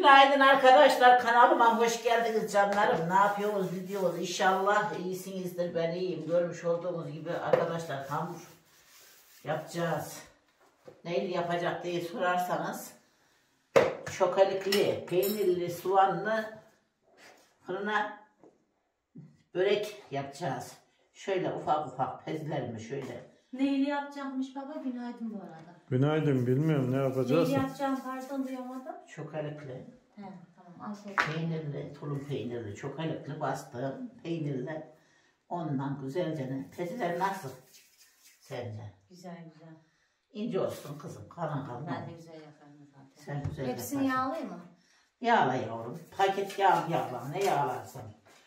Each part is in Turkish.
Günaydın arkadaşlar, kanalıma hoş geldiniz canlarım. Ne yapıyoruz, gidiyoruz? İnşallah iyisinizdir, ben iyiyim. Görmüş olduğunuz gibi arkadaşlar hamur yapacağız. Neyle yapacak diye sorarsanız çokalıklı, peynirli, soğanlı fırına börek yapacağız. Şöyle ufak ufak pezlerimi şöyle. Neyle yapacakmış baba? Günaydın bu arada. Günaydın, bilmiyorum ne yapacağız. Neyle yapacağım pardon duyamadım. Çokalıklı. He tamam. Peynirli, tulum peynirli, çokalıklı bastığım peynirli. Ondan güzelce peziler nasıl sence? Güzel güzel. İnce olsun kızım, kalın kalın. Ben de güzel yaparım zaten. Sen güzel Hepsini yaparsın. yağlayayım mı? Yağla yavrum. Paket yağla. Ne yağlarsan.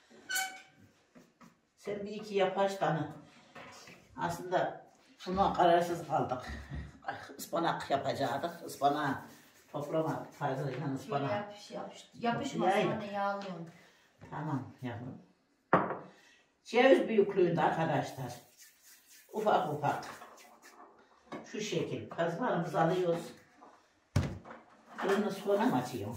Sen bir iki yapaş tane. Aslında buna kararsız kaldık. Ispanak yapacaktık. Ispanağı toplamadık. Fazlayla ıspanak. Yapışmasın anne yağlıyorum. Tamam yavrum. Ceviz büyüklüğünde arkadaşlar. Ufak ufak. Şu şekil. Kazmalarımızı alıyoruz. Fırını sonra mı açıyorum?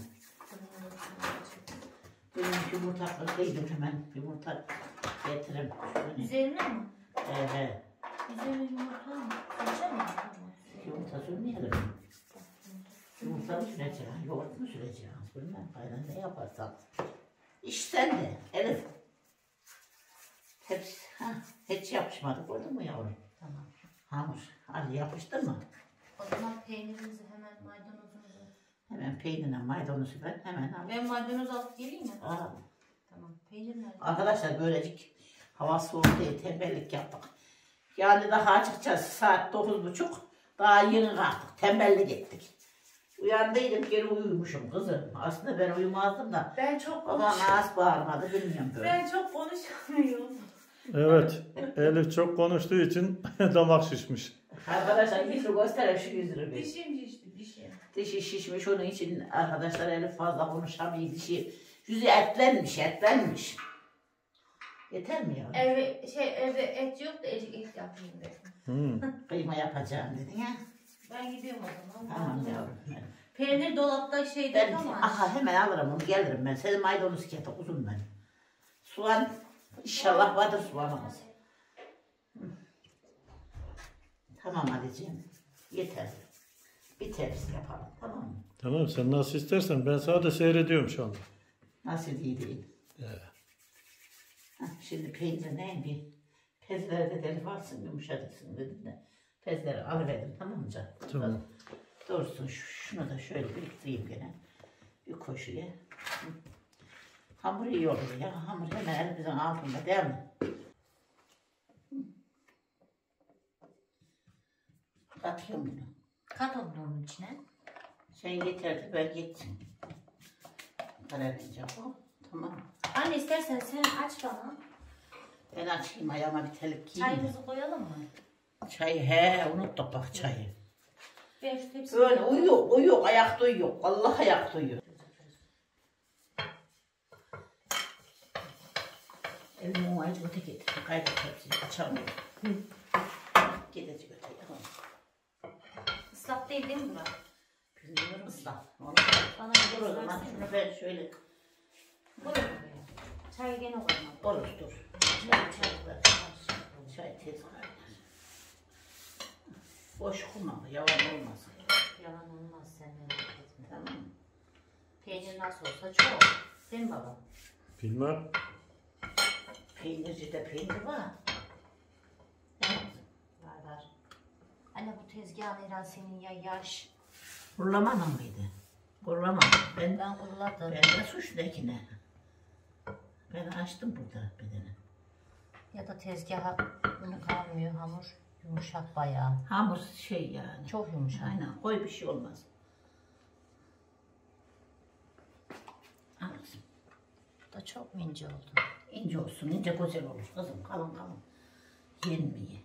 Benim yumurta kırdıydım hemen. Yumurta getirin. Üzerine mi? Evet. Üzerine yumurta mı? Kaça mı? Yumurta sürmeyelim. Yumurta mı süreceğim? Yoğurt mu süreceğim? Bilmem kaynan ne yaparsan. İş sende Elif. Hepsi, hiç yapışmadı. Gördün mü yavrum? Tamam. Hamur. Hadi yapıştı mı? O zaman peynirimizi hemen maydanozumuzu. Hemen peynirle maydanozu ben hemen al. Ben maydanoz alıp geleyim mi? Al. Tamam. Peynir nerede? Arkadaşlar böylecik hava soğuk diye tembellik yaptık. Yani daha açıkçası saat 9:30 daha yeni kalktık. Tembellik ettik. Uyandıydım geri uyumuşum kızım. Aslında ben uyumazdım da. Ben çok Babam az bağırmadı bilmiyorum böyle. Ben çok konuşamıyorum. Evet, Elif çok konuştuğu için damak şişmiş. Arkadaşlar yüzü gösterelim şu yüzünü bir. Dişim şişti dişim. Dişi şişmiş onun için arkadaşlar Elif fazla konuşamıyor. Dişi yüzü etlenmiş. Yeter mi ya? Evde et yok da et yapayım dedim. Kıyma yapacağım dedin ya. Ben gidiyorum o zaman. Tamam yavrum. Peynir dolapta Ben ama. aha hemen alırım onu gelirim ben. Senin maydanoz kete uzun ben. Soğan inşallah vardır soğanımız. Tamam Ali'ciğim. Yeter. Bir tepsi yapalım tamam mı? Tamam, sen nasıl istersen, ben sadece seyrediyorum şu anda. Nasıl iyi değil. Şimdi peynir ne bir pezlere de deli varsın yumuşatırsın dedim de pezleri alıverdim tamam mı canım? Tamam. Doğrusu şunu da şöyle biriktireyim gene. Bir koşuya. Hamur iyi olur ya. Hamur hemen elimizin altında değil mi? Katıyorum bunu. Kat oldu onun içine. Sen yeterdi ben gitsin. Kararınca bu. Tamam. Anne istersen sen aç bana. Ben açayım ayağıma bir telip giyeyim. Çayımızı koyalım mı? Çayı unuttuk bak çayı. Ben şu tepsiyi Böyle uyuyor ayakta uyuyor. Allah ayakta uyuyor. Elimi o acı öte getir. Kaydı tepsiyi açamıyorum. Gidecek öte yalan. Islak değil mi bu? Bilmiyorum ıslah. Onu Bana dur o zaman şunu ben şöyle. Çayı gene koymam. Olur dur. Çay tez kaynar. Boş kurma yalan olmasın. Yalan olmaz sen merak etme. Tamam. Peynir nasıl olsa çok. Değil mi baba? Bilmem. Peynircide peynir var. Var. Anne bu tezgahın herhalde senin ya yaş. Kurulamadın mıydı? Kurulamadım. Ben kuruladım. Ben de suçdakine. Ben açtım burada bedeni. Ya da tezgaha bunu kalmıyor hamur. Yumuşak bayağı. Hamur şey yani. Çok yumuşak. Aynen koy bir şey olmaz. Anlasın. Bu da çok mu ince oldu? İnce olsun, ince güzel olur kızım. Kalın kalın. Yenmiyor.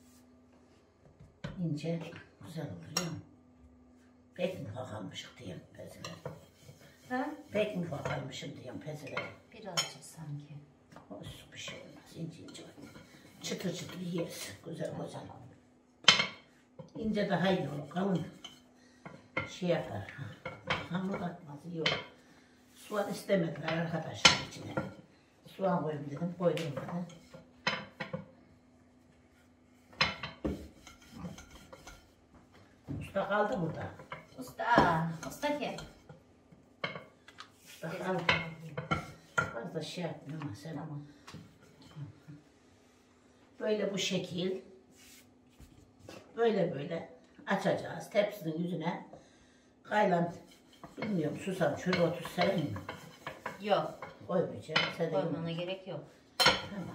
İnce güzel olur ya. Pek mufak almışık diyeyim pezeler. Ha? Pek mufak almışım diyeyim pezeler. Birazcık sanki. Olsun bir şey olmaz. İnce. Çıtır çıtır yeriz. Güzel. İnce daha iyi olur. Kalın şey yapar. Hamur atmaz iyi olur. Soğan istemediler arkadaşlar içine. Soğan koyayım dedim, koydum dedim. Usta kaldı burada. Usta kim? Usta kaldı. Fazla şey yapmıyorum ama sen. Tamam. Böyle bu şekil. Böyle açacağız. Tepsinin yüzüne kaylan. Bilmiyorum susam şöyle otur serin mi? Yok. Koymayacağım. Sen de Koymana gerek yok. Tamam.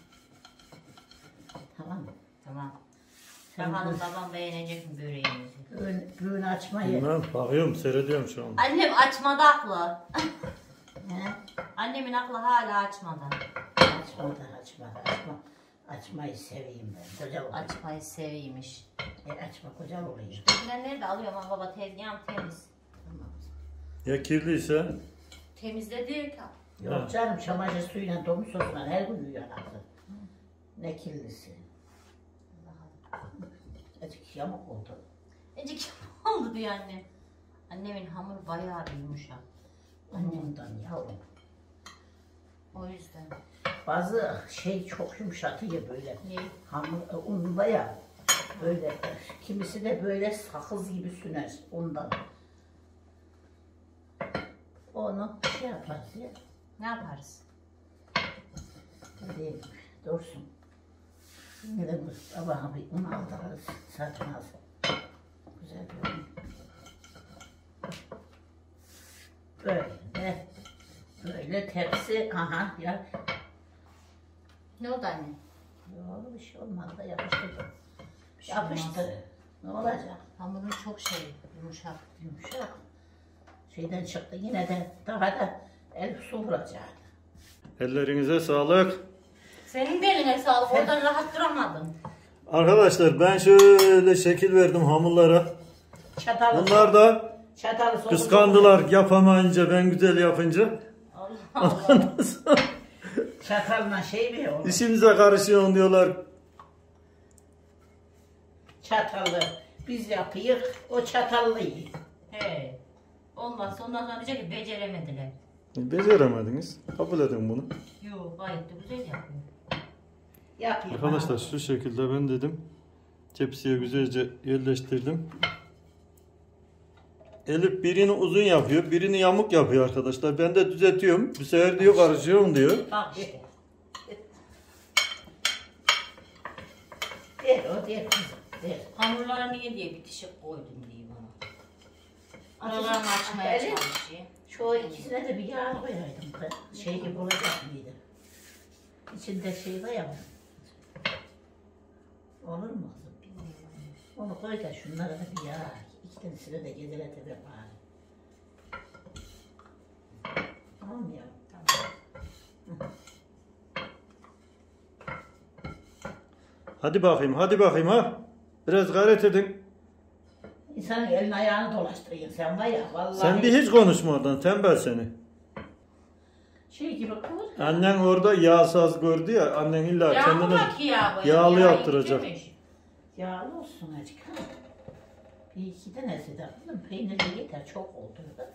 Tamam mı? Tamam. Sen Bakalım babam beğenecek mi böreğimizi? Düğün açmayı. Bilmem, bakıyorum, seyrediyorum şu an. Annem açmadı aklı. He? Annemin aklı hala açmadı. Açma. Açmayı seveyim ben. Koca olayım. Açmayı seviymiş. Açma koca olayım. Ben nerede alıyorum ama baba tezgahım temiz. Tamam. Ya kirliyse? Temizledik. Yok canım çamaşır suyuyla domuz sosuna her gün uyuyor anasın. Ne kirlisi. Azıcık yamuk oldu. Ecik oldu diyor annem. Annemin hamuru bayağı bir yumuşak. Annemden yavrum. O yüzden. Bazı şey çok yumuşatıyor böyle. Ne? Hamur, unla ya. Böyle. Kimisi de böyle sakız gibi süner ondan. Onu şey yaparız ya. Ne yaparız? Hadi dursun. Yine de bu sabah bir un aldırırız. Satmaz. Güzel bir un. Böyle tepsi. Aha ya. Ne oldu anne? Yok bir şey olmadı da yapıştırdım. Bir şey olmaz. Yapıştı. Ne olacak? Hamurun çok yumuşak. Yumuşak. Şeyden çıktı yine de daha da el su vuracak. Ellerinize sağlık. Senin de eline sağlık. Oradan rahat duramadın. Arkadaşlar ben şöyle şekil verdim hamurlara. Çatalı. Bunlar da Çatalı sosu. kıskandılar yapamayınca, ben güzel yapınca. Allah Allah. Çatalla şey mi o? İşimize karışıyorsun diyorlar. Çatalı. Biz yapıyık, o çatallı yiyor. He. Olmazsa ondan sonra diyecek ki beceremediler. Beceremediniz. Kabul edin bunu. Yok gayet de güzel yapıyor. Yapıyor. Arkadaşlar şu şekilde ben dedim. Tepsiye güzelce yerleştirdim. Elif birini uzun yapıyor, birini yamuk yapıyor arkadaşlar. Ben de düzeltiyorum. Bu sefer diyor karışıyorum diyor. Bak işte. Der o der kızım. Der. Hamurlara niye diye bitişik koydum diye bana. Aralarını açmaya Evet. çalışıyor. Şu ikisine de bir yağ koyaydım. Şey gibi olacak mıydı? İçinde şey var ya. Olur mu kızım? Onu koy da şunlara da bir yağ. İki tanesine de gezelete ver bari. Tamam mı ya? Hadi bakayım ha. Biraz gayret edin. İnsanın elini ayağını dolaştırıyorsun sen var ya vallahi. Sen bir hiç konuşma oradan, tembel seni. Şey gibi kıvır. Annen orada yağsız gördü ya, annen illa Ya kendine bak ya bu yağlı ya, yaptıracak. demiş. Yağlı olsun azıcık ha. Bir iki tanesi de kızım peynirli yeter çok oldu da.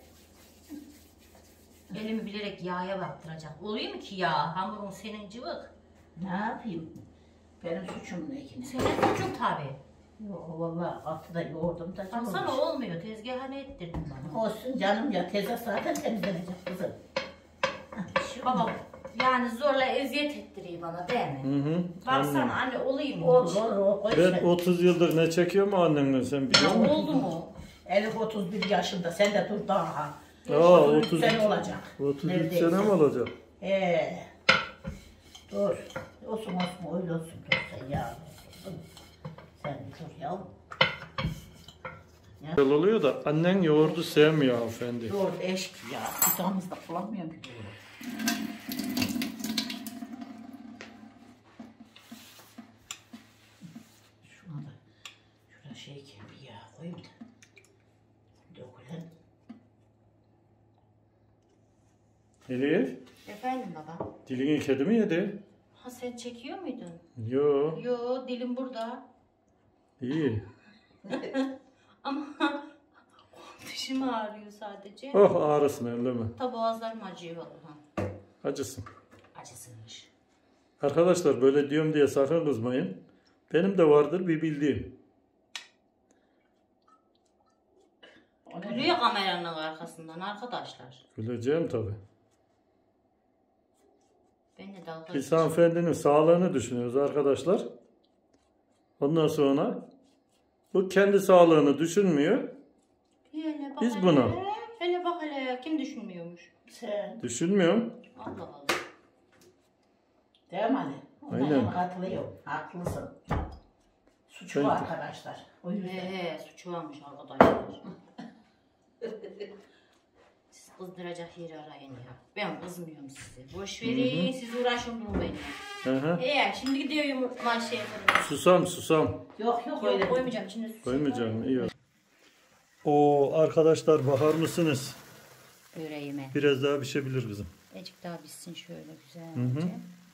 Elimi bilerek yağa baktıracak. Oluyor mu ki yağ? Hamurun senin cıvık. Ne yapayım? Benim suçum ne ki? Senin suçun tabi. Yok vallahi altıda yoğurdum da Baksana olmuyor. Tezgaha ne ettirdin bana? Olsun canım ya teyze zaten temizlenecek kızım. Baba yani zorla eziyet ettiriyor bana değil mi? Hı hı. Baksana anne olayım mı? Olur koy Ben sen. 30 yıldır ne çekiyorum annenden sen biliyor Ya musun? oldu mu? Elif 31 yaşında sen de dur daha. Aa, 33 sene olacak. 33 Neredeyse. sene mi olacak? Dur. Olsun öyle olsun dur sen ya. Sen bir dur yavrum. Güzel oluyor da annen yoğurdu sevmiyor hanımefendi. Yoğurt eşki ya. Kutamızda bulamıyorum ki yoğurt. Şuna da şuraya şey bir yağ koyayım da. Dökülen. Elif, Efendim baba. dilini kedi mi yedi? Ha sen çekiyor muydun? Yo, Yo dilim burada. iyi. Ama Başım ağrıyor sadece. Oh ağrısın öyle mi? Ta boğazlarım acıyor vallahi. Acısın. Acısınmış. Arkadaşlar böyle diyorum diye sakın kızmayın. Benim de vardır bir bildiğim. O ne? Gülüyor kameranın arkasından arkadaşlar. Güleceğim tabi. Ben de dalga Biz hanımefendinin sağlığını düşünüyoruz arkadaşlar. Ondan sonra bu kendi sağlığını düşünmüyor. Hele bak Biz hele. buna. Hele bak hele. Kim düşünmüyormuş? Sen. Düşünmüyorum. Allah Allah. Değil mi Ali? Ona Aynen. hem katılıyorum. Haklısın. Suçu Ben- var arkadaşlar. O yüzden. Suçu varmış arkadaşlar. Siz kızdıracak yeri arayın ya. Ben kızmıyorum size. Boş verin. Siz uğraşın durmayın. Hı hı. Şimdi gidiyor yumurtlar şey yaparım. Susam. Yok Yok öyle. koymayacağım. İçine su. Koymayacağım. İyi. O arkadaşlar bakar mısınız? Böreğime. Biraz daha pişebilir kızım. Azıcık daha bitsin şöyle güzelce.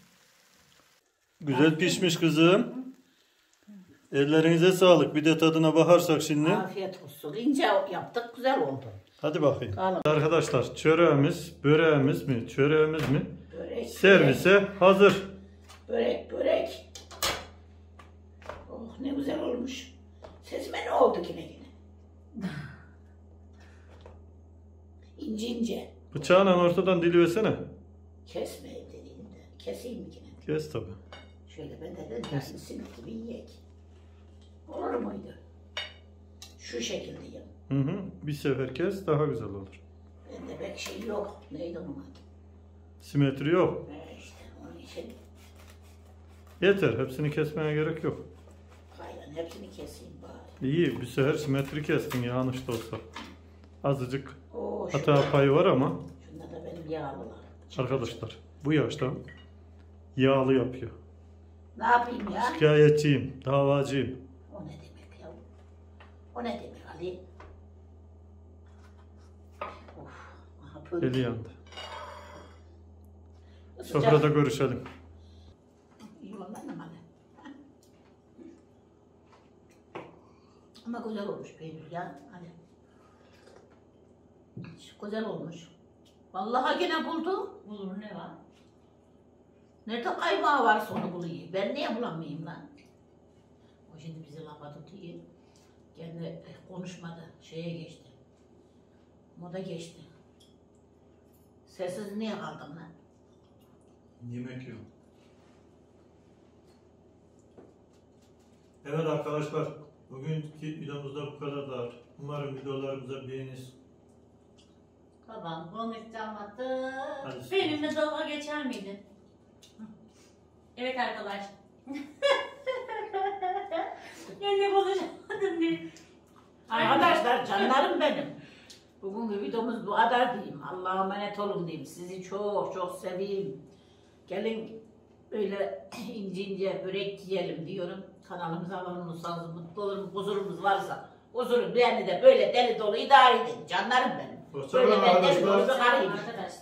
Güzel pişmiş kızım. Ellerinize sağlık. Bir de tadına bakarsak şimdi. Afiyet olsun. İnce yaptık. Güzel oldu. Hadi bakayım. Alın. Arkadaşlar çöreğimiz, böreğimiz mi, çöreğimiz mi? Börek. Servise hazır. Börek. Oh ne güzel olmuş. Sesime ne oldu yine? İnce. Bıçağla ortadan diliversene. Kesmeyin dediğinde. Keseyim mi yine? Kes tabi. Şöyle ben de dedim ya simit gibi yiyek. Olur muydu? Şu şekilde yiyin. Bir sefer kes daha güzel olur. Bende pek şey yok. Neydi onun adı? Simetri yok. İşte onun için Yeter. Hepsini kesmeye gerek yok. kayran hepsini keseyim bari. İyi. Bir sefer simetri kestin yanlış da olsa. Azıcık Oo, hata payı var ama şunda da benim yağlılar. arkadaşlar bu yaşta yağlı yapıyor. Ne yapayım ya? Şikayetçiyim, davacıyım. O ne demek ya? O ne demek Ali? Of. Aha böyle. Eli yandı. Sıcak. Sofrada görüşelim. İyi vallahi Ali. Ama güzel olmuş peynir ya. Hani. Güzel olmuş. Vallahi gene buldu. Bulur ne var? Nerede kaymağı varsa onu buluyor. Ben niye bulamayayım lan? O şimdi bizi lafa tutuyor. Kendi konuşmadı. Şeye geçti. Moda geçti. Sessiz niye kaldın lan? Yemek yok. Evet arkadaşlar, bugünkü videomuzda bu kadar. Umarım videolarımıza beğeniriz. Babam konuşamadı. Hadi. Benimle dalga geçer miydin? Evet arkadaş. Ben de konuşamadım diye. Arkadaşlar canlarım benim. Bugünkü videomuz bu kadar diyeyim. Allah'a emanet olun diyeyim. Sizi çok çok seveyim. Gelin böyle ince börek yiyelim diyorum. Kanalımıza abone olursanız mutlu olurum. Huzurumuz varsa huzurun beni de böyle deli dolu idare edin. Canlarım benim. Hoşça kalın Böyle ben deli dolu arkadaşlar. bir karıyım. Arkadaşlar.